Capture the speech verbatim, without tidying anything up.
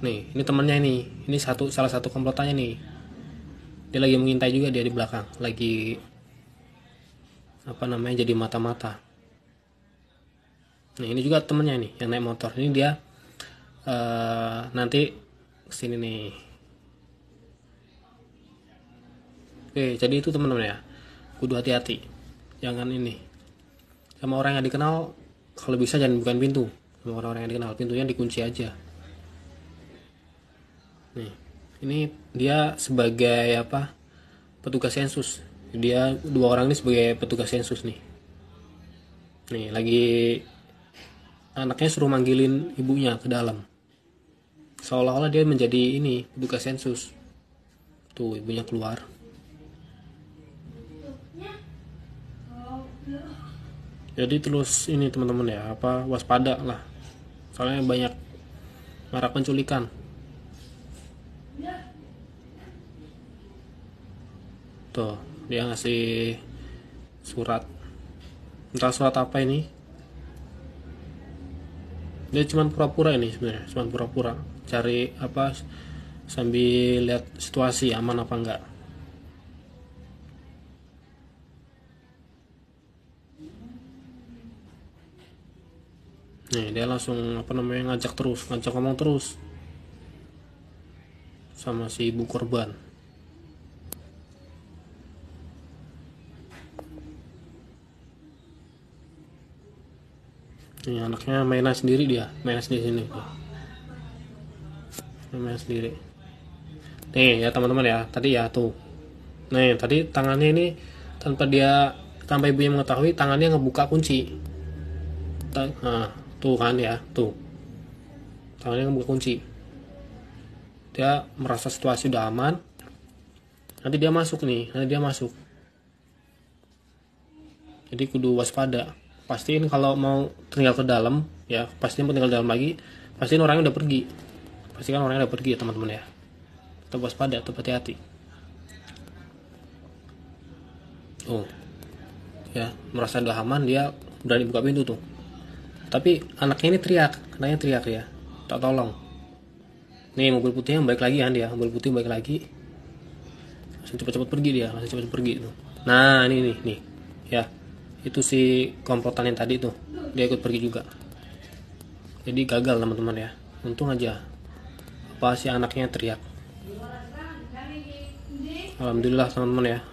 Nih, ini temennya ini. Ini satu salah satu komplotannya nih. Dia lagi mengintai juga, dia di belakang. Lagi apa namanya, jadi mata-mata. Nih, ini juga temennya nih yang naik motor. Ini dia uh, nanti kesini nih. Oke, jadi itu teman-teman ya. Kudu hati-hati. Jangan ini. Sama orang yang dikenal, kalau bisa jangan bukain pintu. Sama orang-orang yang dikenal, pintunya dikunci aja. Nih, ini dia sebagai apa? Petugas sensus. Dia dua orang ini sebagai petugas sensus nih. Nih, lagi anaknya suruh manggilin ibunya ke dalam. Seolah-olah dia menjadi ini, petugas sensus. Tuh, ibunya keluar. Jadi terus ini teman-teman ya, apa waspada lah. Soalnya banyak marak penculikan. Tuh, dia ngasih surat. Entah surat apa ini. Dia cuma pura-pura ini sebenarnya, cuma pura-pura cari apa sambil lihat situasi aman apa enggak. Nih, dia langsung apa namanya ngajak terus, ngajak ngomong terus sama si ibu korban. Nih, anaknya mainan sendiri dia, mainan sendiri sini. Mainan sendiri. Nih ya teman-teman ya, tadi ya tuh. Nih, tadi tangannya ini tanpa dia tanpa ibunya mengetahui, tangannya ngebuka kunci. Nah, tuh kan ya, tuh. Tangannya ngebuka kunci. Dia merasa situasi udah aman. Nanti dia masuk nih, nanti dia masuk. Jadi kudu waspada. Pastiin kalau mau tinggal ke dalam, ya pastiin mau tinggal dalam lagi, pastiin orangnya udah pergi. Pastikan orangnya udah pergi ya teman-teman ya. Tetap waspada, tetap hati-hati. Oh, ya merasa udah aman, dia berani buka pintu tuh. Tapi anaknya ini teriak, anaknya teriak ya, tak tolong. Nih mobil putihnya balik lagi kan dia, mobil putih balik lagi. Langsung cepet-cepet pergi dia, langsung cepet pergi tuh. Nah ini nih, nih, ya itu si komplotan yang tadi tuh, dia ikut pergi juga. Jadi gagal teman-teman ya. Untung aja apa si anaknya teriak. Alhamdulillah teman-teman ya,